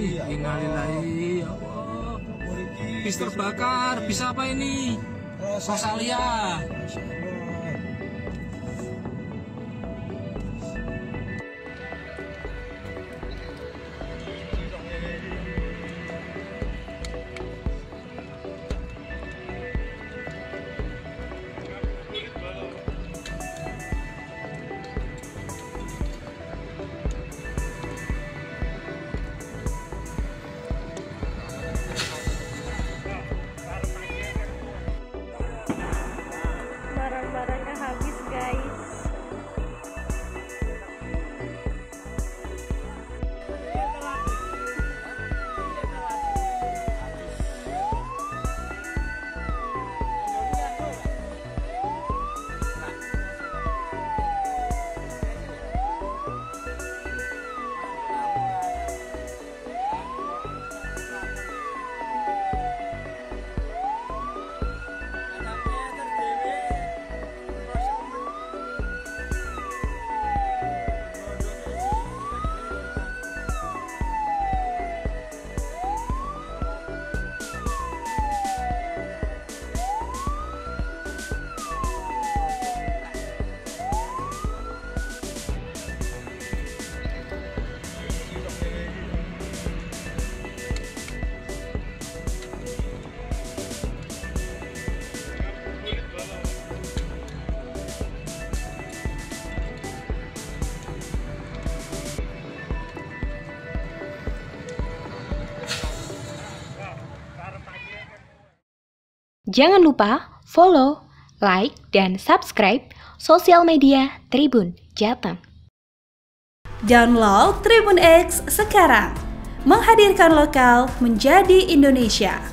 Innalillahi, ya Allah. Bis terbakar, bisa apa ini? Rosalia. Barang-barangnya habis, guys. Jangan lupa follow, like, dan subscribe sosial media Tribun Jateng. Download Tribun X sekarang, menghadirkan lokal menjadi Indonesia.